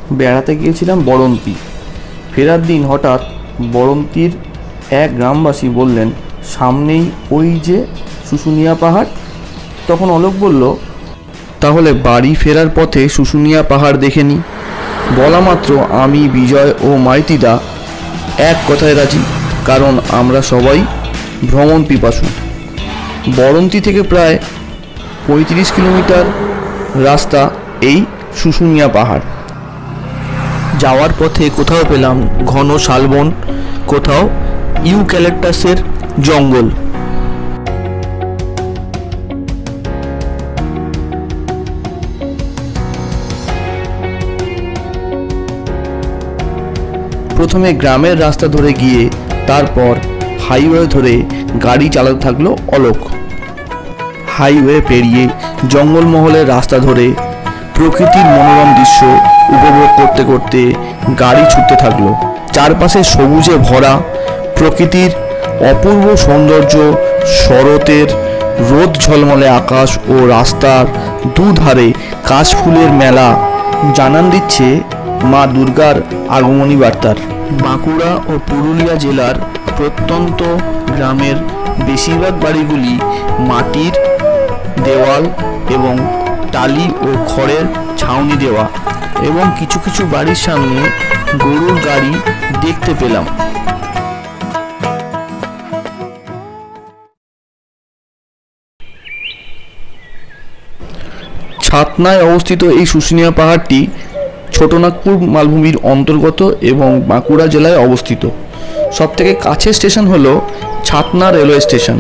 বেড়াতে গিয়েছিলাম বড়ন্তি। ফেরার দিন হঠাৎ বড়ন্তির এক গ্রামবাসী বললেন, সামনেই ওই যে শুশুনিয়া পাহাড়। তখন অলোক বলল, তাহলে বাড়ি ফেরার পথে শুশুনিয়া পাহাড় দেখে নি। বলা মাত্র আমি, বিজয় ও মাইতিদা এক কথায় রাজি, কারণ আমরা সবাই ভ্রমণ পিপাসু। বড়ন্তি থেকে প্রায় 35 কিলোমিটার রাস্তা এই শুশুনিয়া পাহাড়। যাওয়ার পথে কোথাও পেলাম ঘন শালবন, কোথাও ইউক্যালিপটাসের জঙ্গল। প্রথমে গ্রামের রাস্তা ধরে গিয়ে তারপর হাইওয়ে ধরে গাড়ি চালাতে থাকলো অলোক। হাইওয়ে পেরিয়ে জঙ্গলমহলের রাস্তা ধরে প্রকৃতির মনোরম দৃশ্য উপভোগ করতে করতে গাড়ি ছুটতে থাকলো। চারপাশে সবুজে ভরা প্রকৃতির অপূর্ব সৌন্দর্য, শরতের রোদ ঝলমলে আকাশ ও রাস্তার দুধারে কাশফুলের মেলা জানান দিচ্ছে মা দুর্গার আগমনী বার্তার। বাঁকুড়া ও পুরুলিয়া জেলার প্রত্যন্ত গ্রামের বেশিরভাগ বাড়িগুলি মাটির দেওয়াল এবং টালি ও খড়ের ছাউনি দেওয়া, এবং কিছু কিছু বাড়ির সামনে গরুর গাড়ি দেখতে পেলাম। ছাতনায় অবস্থিত এই শুশুনিয়া পাহাড়টি ছোটনাগপুর মালভূমির অন্তর্গত এবং বাঁকুড়া জেলায় অবস্থিত। সবথেকে কাছের স্টেশন হলো ছাতনা রেলওয়ে স্টেশন।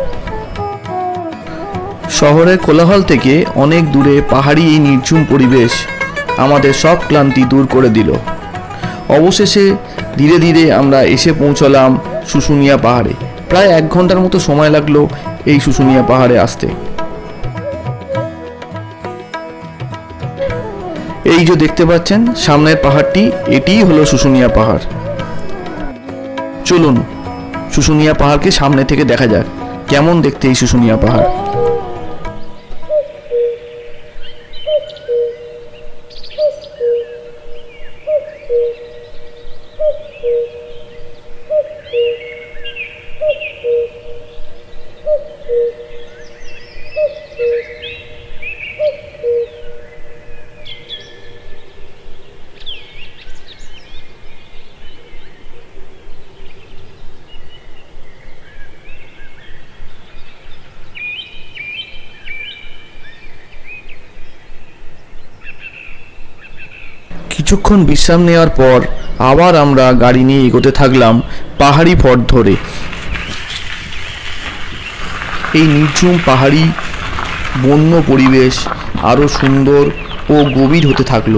শহরের কোলাহল থেকে অনেক দূরে পাহাড়ি এই নির্ঝুম পরিবেশ আমাদের সব ক্লান্তি দূর করে দিল। অবশেষে ধীরে ধীরে আমরা এসে পৌঁছলাম শুশুনিয়া পাহাড়ে। প্রায় 1 ঘন্টার মতো সময় লাগলো এই শুশুনিয়া পাহাড়ে আসতে। এই যে দেখতে পাচ্ছেন সামনের পাহাড়টি, এটিই হলো শুশুনিয়া পাহাড়। চলুন শুশুনিয়া পাহাড়কে সামনে থেকে দেখা যাক কেমন দেখতে এই শুশুনিয়া পাহাড়। কিছুক্ষণ বিশ্রাম নেওয়ার পর আবার আমরা গাড়ি নিয়ে এগোতে থাকলাম পাহাড়ি পথ ধরে। এই নির্ঝুম পাহাড়ি বন্য পরিবেশ আরো সুন্দর ও গভীর হতে থাকলো।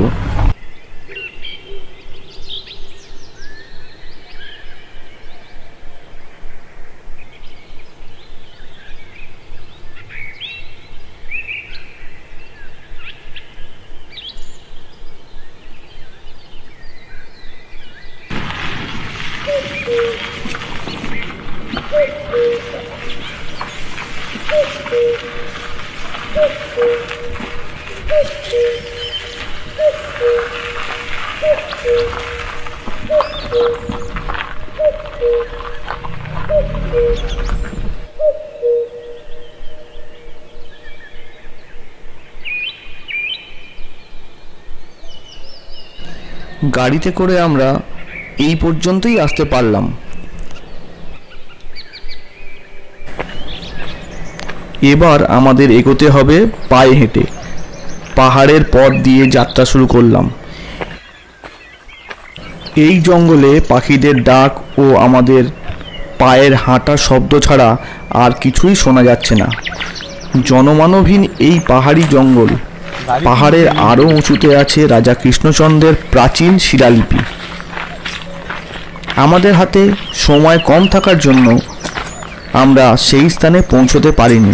গাড়িতে করে আমরা এই পর্যন্তই আসতে পারলাম। এবার আমাদের এগোতে হবে পায়ে হেঁটে। পাহাড়ের পথ দিয়ে যাত্রা শুরু করলাম। এই জঙ্গলে পাখিদের ডাক ও আমাদের পায়ের হাঁটার শব্দ ছাড়া আর কিছুই শোনা যাচ্ছে না। জনমানবহীন এই পাহাড়ি জঙ্গল। পাহাড়ের আরও উঁচুতে আছে রাজা কৃষ্ণচন্দ্রের প্রাচীন শিলালিপি। আমাদের হাতে সময় কম থাকার জন্য আমরা সেই স্থানে পৌঁছতে পারিনি।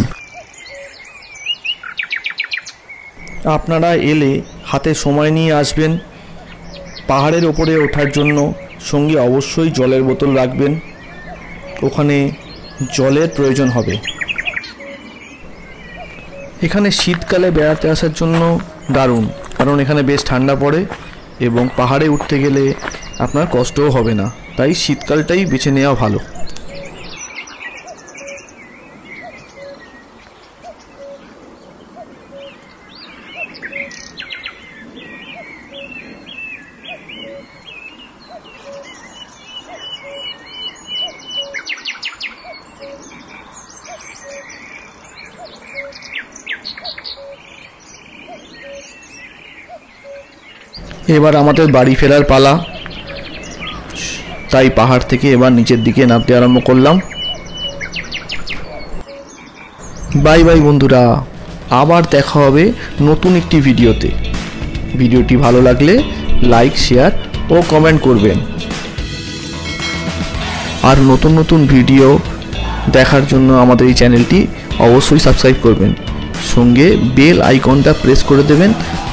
আপনারা এলে হাতে সময় নিয়ে আসবেন। পাহাড়ের ওপরে ওঠার জন্য সঙ্গে অবশ্যই জলের বোতল রাখবেন, ওখানে জলের প্রয়োজন হবে। এখানে শীতকালে বেড়াতে আসার জন্য দারুণ, কারণ এখানে বেশ ঠান্ডা পড়ে এবং পাহাড়ে উঠতে গেলে আপনার কষ্টও হবে না, তাই শীতকালটাই বেছে নেওয়া ভালো। এবার আমাদের বাড়ি ফেরার পালা, তাই পাহাড় থেকে এবার নিচের দিকে নামতে আরম্ভ করলাম। বাই বাই বন্ধুরা, আবার দেখা হবে নতুন একটি ভিডিওতে। ভিডিওটি ভালো লাগলে লাইক, শেয়ার ও কমেন্ট করবেন। আর নতুন নতুন ভিডিও দেখার জন্য আমাদের এই চ্যানেলটি অবশ্যই সাবস্ক্রাইব করবেন, সঙ্গে বেল আইকনটা প্রেস করে দেবেন